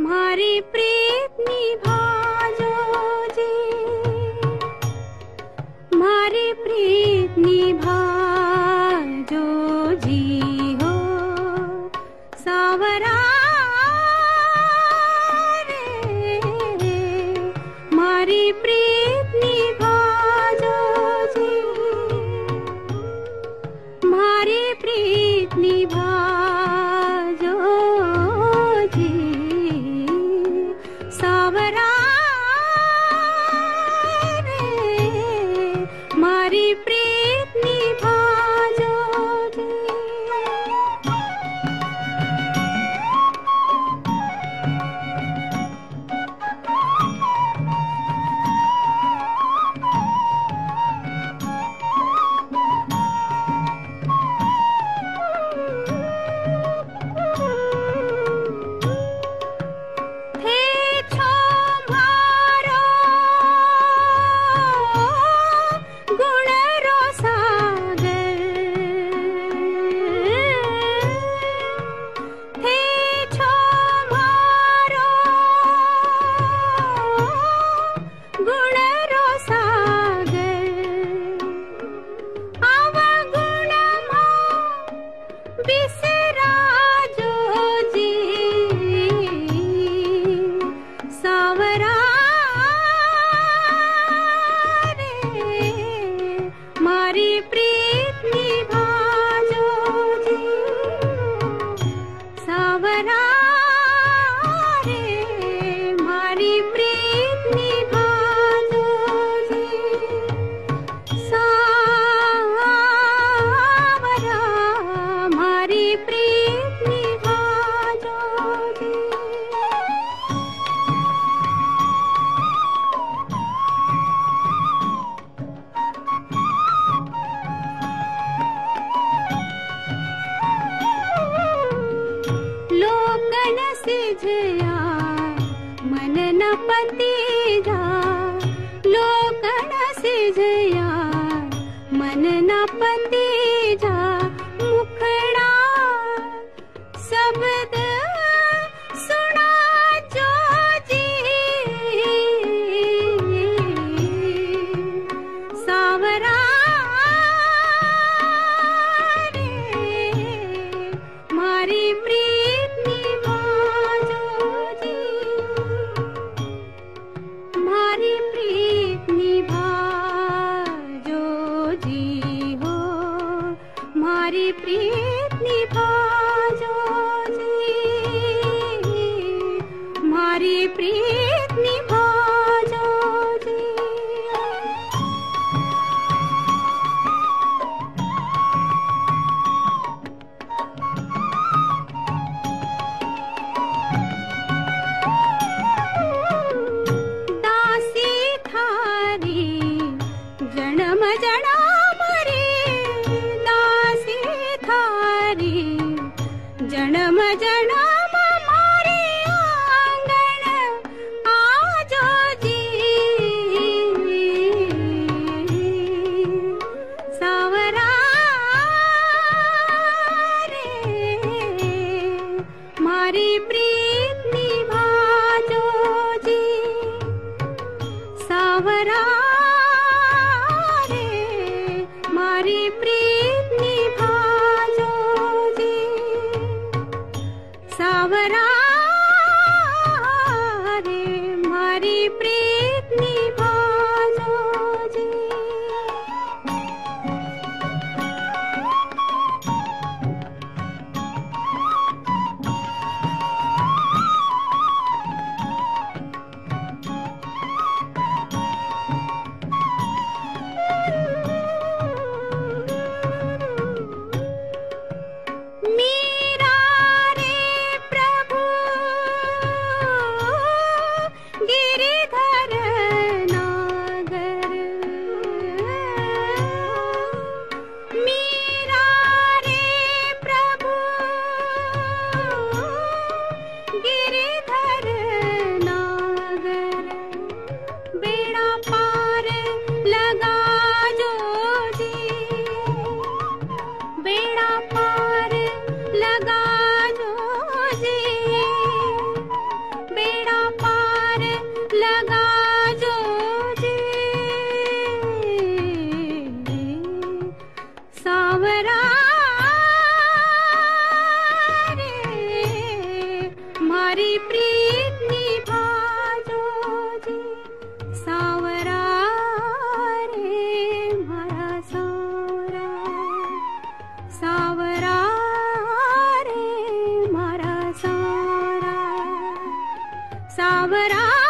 मारी प्रीत निभाजो जी, मारी प्रीत निभाजो जी हो सावरा रे, मारी प्रीत निभाजो जी, मारी प्रीत निभाजो जी सावरा रे, मारी प्रीत निभाजो जी। मारी प्रीत निभाजो जी सावरा रे, मारी प्रीत निभाजो जी सावरा, मारी प्रीत निभाजो जी। लोकन सिझया मन न पतीजा, लोकन सिझया मन न पतीजा, मुखड़ा शब्द सुना जो जी सावरा रे, मारी प्रीत निभाजो जी, मारी प्रीत निभाजो जी हो, मारी प्रीत निभाजो जी, मारी प्रीत निभाजो जी। दासी थारी जन्म जन्म रे, दासी थारी जन्म जन्म मारे आंगन आजो जी सावरा रे, मारी प्रीत निभाजो जी सावरा रे, मारी प्रीत निभाजो जी सावरा रे, मारी प्रीत निभाजो जी। मारी प्रीत निभाजो जी। सावरा रे मारा सावरा, सावरा रे मारा सावरा, सावरा